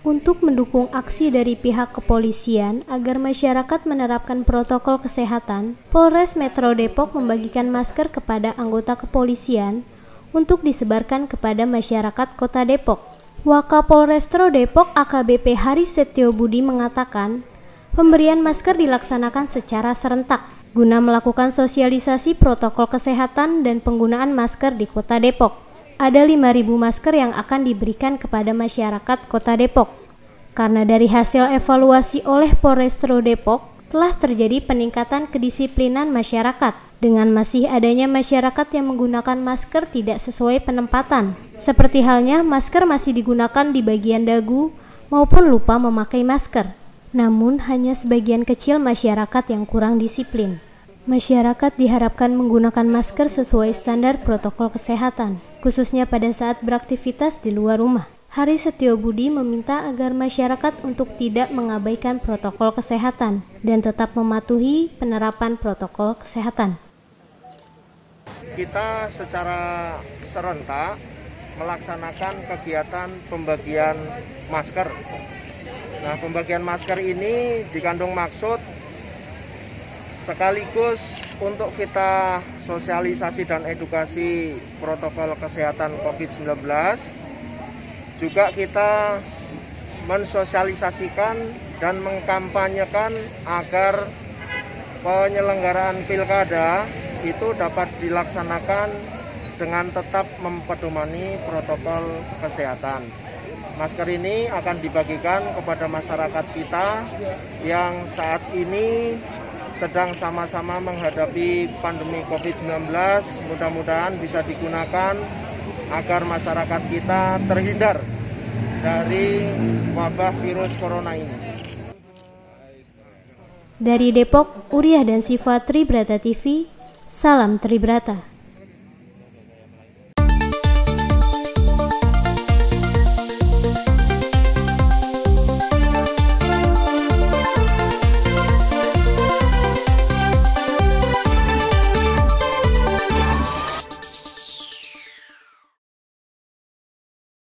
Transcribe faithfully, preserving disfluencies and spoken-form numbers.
Untuk mendukung aksi dari pihak kepolisian agar masyarakat menerapkan protokol kesehatan, Polres Metro Depok membagikan masker kepada anggota kepolisian untuk disebarkan kepada masyarakat Kota Depok. Wakapolrestro Depok A K B P Haris Setiobudi mengatakan, pemberian masker dilaksanakan secara serentak guna melakukan sosialisasi protokol kesehatan dan penggunaan masker di Kota Depok. Ada lima ribu masker yang akan diberikan kepada masyarakat Kota Depok. Karena dari hasil evaluasi oleh Polrestro Depok, telah terjadi peningkatan kedisiplinan masyarakat dengan masih adanya masyarakat yang menggunakan masker tidak sesuai penempatan. Seperti halnya masker masih digunakan di bagian dagu maupun lupa memakai masker. Namun hanya sebagian kecil masyarakat yang kurang disiplin. Masyarakat diharapkan menggunakan masker sesuai standar protokol kesehatan, khususnya pada saat beraktivitas di luar rumah. Haris Setiobudi meminta agar masyarakat untuk tidak mengabaikan protokol kesehatan dan tetap mematuhi penerapan protokol kesehatan. Kita secara serentak melaksanakan kegiatan pembagian masker. Nah, pembagian masker ini dikandung maksud sekaligus untuk kita sosialisasi dan edukasi protokol kesehatan COVID sembilan belas, juga kita mensosialisasikan dan mengkampanyekan agar penyelenggaraan pilkada itu dapat dilaksanakan dengan tetap mempedomani protokol kesehatan. Masker ini akan dibagikan kepada masyarakat kita yang saat ini sedang sama-sama menghadapi pandemi COVID sembilan belas. Mudah-mudahan bisa digunakan agar masyarakat kita terhindar dari wabah virus corona ini. Dari Depok, Uriah dan Siva, Tribrata T V, salam Tribrata.